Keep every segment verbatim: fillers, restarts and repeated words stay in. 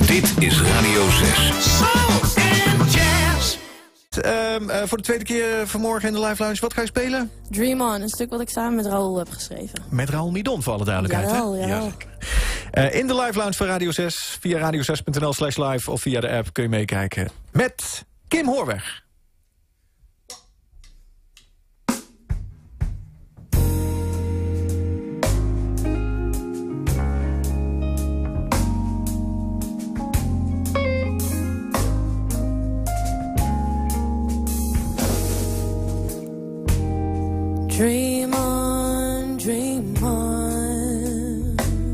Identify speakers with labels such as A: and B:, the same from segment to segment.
A: Dit is Radio zes.
B: Soul and jazz.
C: Um, uh, voor de tweede keer vanmorgen in de Live Lounge. Wat ga je spelen?
D: Dream On, een stuk wat ik samen met Raoul heb geschreven.
C: Met Raoul Midon, voor alle duidelijkheid.
D: Jawel,
C: hè?
D: jawel.
C: Ja, uh, in de Live Lounge van Radio zes. Via radio zes punt n l slash live of via de app kun je meekijken. Met Kim Hoorweg.
D: Dream on, dream on.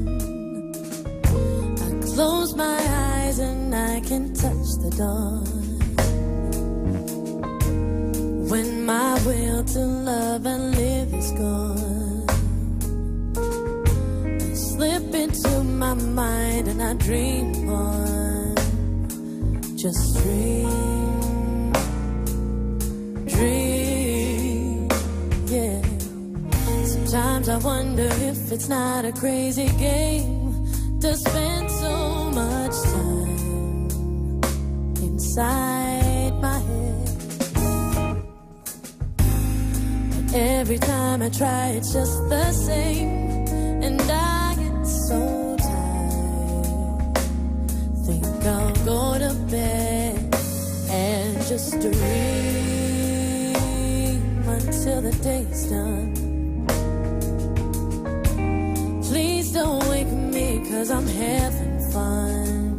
D: I close my eyes and I can touch the dawn. When my will to love and live is gone, I slip into my mind and I dream on. Just dream, dream. Yeah. Sometimes I wonder if it's not a crazy game to spend so much time inside my head. But every time I try, it's just the same, and I get so tired. Think I'll go to bed and just dream until the day's done. Please don't wake me, cause I'm having fun.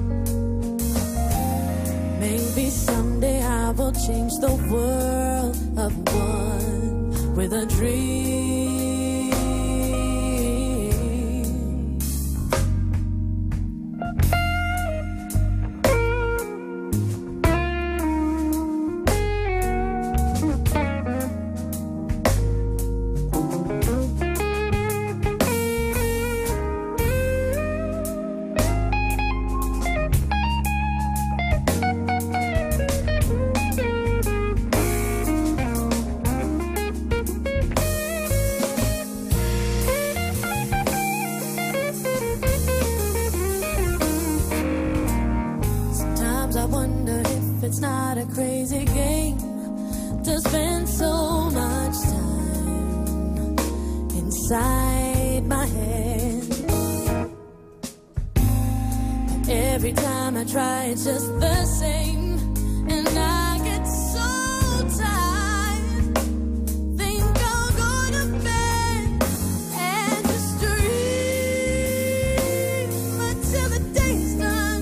D: Maybe someday I will change the world of one with a dream. Crazy game to spend so much time inside my head. But every time I try, it's just the same, and I get so tired. Think I'll go to bed and just dream until the day's done.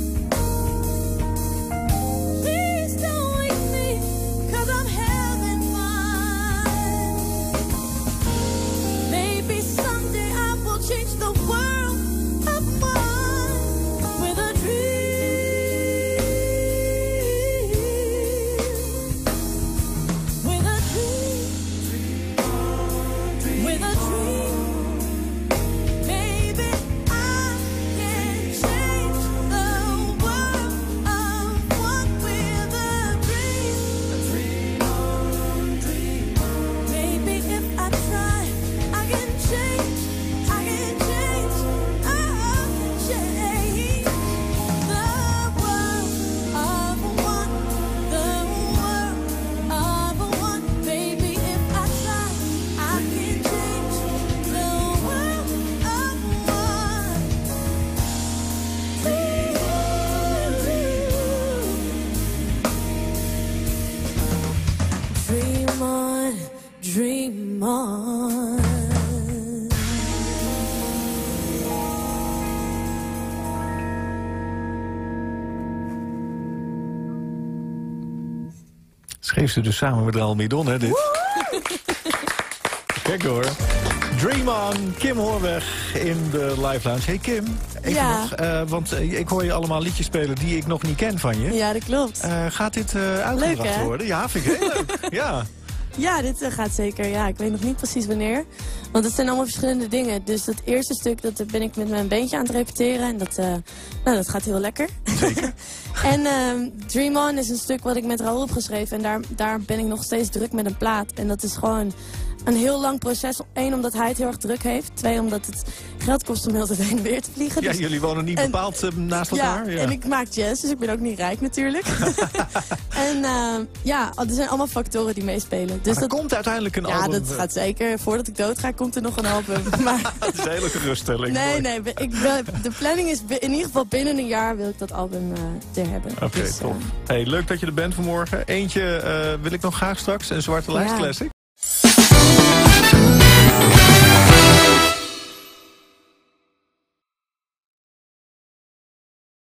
D: Dream on.
C: Schreef ze dus samen met Raoul Midon, hè, dit? Kijk hoor. Dream On, Kim Hoorweg in de Live Lounge. Hey Kim, even
D: ja.
C: nog, uh, want uh, ik hoor je allemaal liedjes spelen die ik nog niet ken van je.
D: Ja, dat klopt.
C: Uh, gaat dit uh, uitgebracht
D: leuk, hè?
C: worden? Ja, vind ik heel leuk. Ja.
D: Ja, dit uh, gaat zeker. Ja, ik weet nog niet precies wanneer. Want het zijn allemaal verschillende dingen. Dus dat eerste stuk, dat ben ik met mijn bandje aan het repeteren. En dat, uh, nou, dat gaat heel lekker.
C: Zeker.
D: En uh, Dream On is een stuk wat ik met Raoul heb geschreven. En daar, daar ben ik nog steeds druk met een plaat. En dat is gewoon een heel lang proces. Eén, omdat hij het heel erg druk heeft. Twee, omdat het geld kost om heel de heen en weer te vliegen.
C: Ja,
D: Dus,
C: jullie wonen niet
D: en,
C: bepaald uh, naast elkaar.
D: Ja,
C: Ja,
D: en ik maak jazz, dus ik ben ook niet rijk natuurlijk. en uh, ja, er zijn allemaal factoren die meespelen. Dus
C: maar er
D: dat
C: komt uiteindelijk een
D: ja,
C: album.
D: dat gaat zeker. Voordat ik doodga, komt er nog een album. Maar
C: Het is een hele geruststelling.
D: nee, nee. Ik, de planning is in ieder geval binnen een jaar wil ik dat album uh, er hebben.
C: Oké, okay,
D: dus,
C: top.
D: Uh,
C: Hey, leuk dat je er bent vanmorgen. Eentje uh, wil ik nog graag straks, een Zwarte Lijst
D: ja.
C: Classic.